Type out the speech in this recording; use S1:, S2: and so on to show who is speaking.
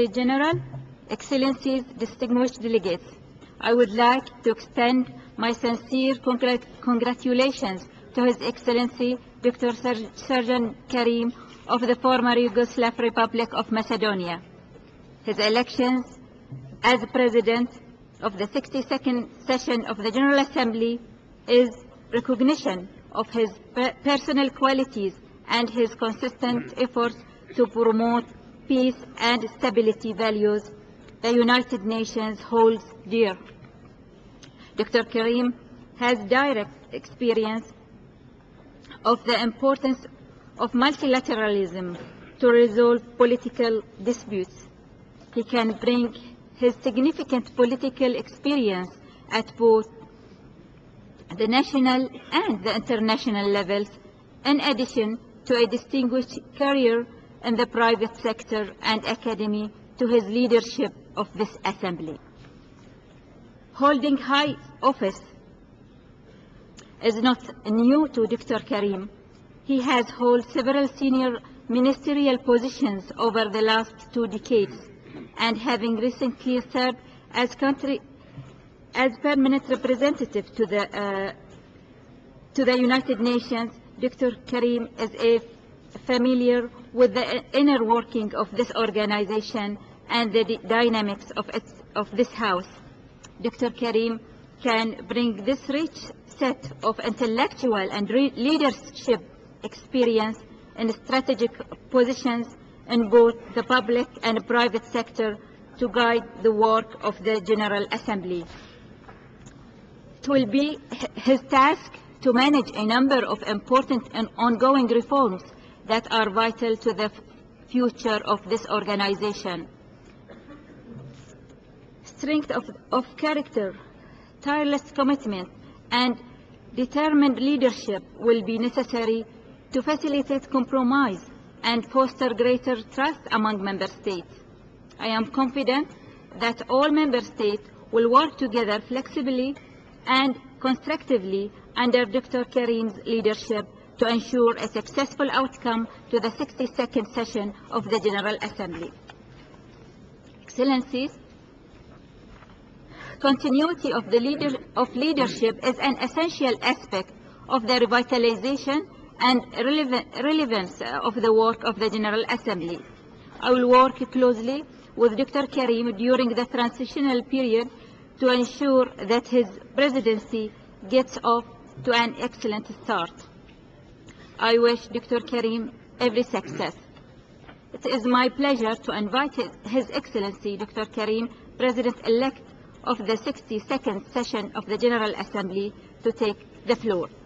S1: Secretary General, Excellencies, distinguished delegates, I would like to extend my sincere congratulations to His Excellency Dr. Serjan Karim of the former Yugoslav Republic of Macedonia. His elections as President of the 62nd session of the General Assembly is recognition of his personal qualities and his consistent efforts to promote peace and stability values the United Nations holds dear. Dr. Karim has direct experience of the importance of multilateralism to resolve political disputes. He can bring his significant political experience at both the national and the international levels, in addition to a distinguished career in the private sector and academy, to his leadership of this Assembly. Holding high office is not new to Dr. Karim. He has held several senior ministerial positions over the last 2 decades, and having recently served as permanent representative to the United Nations, Dr. Karim is familiar with the inner working of this organization and the dynamics of this house. Dr. Karim can bring this rich set of intellectual and leadership experience in strategic positions in both the public and private sector to guide the work of the General Assembly. It will be his task to manage a number of important and ongoing reforms that are vital to the future of this organization. Strength of character, tireless commitment, and determined leadership will be necessary to facilitate compromise and foster greater trust among member states. I am confident that all member states will work together flexibly and constructively under Dr. Karim's leadership to ensure a successful outcome to the 62nd session of the General Assembly. Excellencies, continuity of leadership is an essential aspect of the revitalization and relevance of the work of the General Assembly. I will work closely with Dr. Karim during the transitional period to ensure that his presidency gets off to an excellent start. I wish Dr. Karim every success. It is my pleasure to invite His Excellency Dr. Karim, President-elect of the 62nd session of the General Assembly, to take the floor.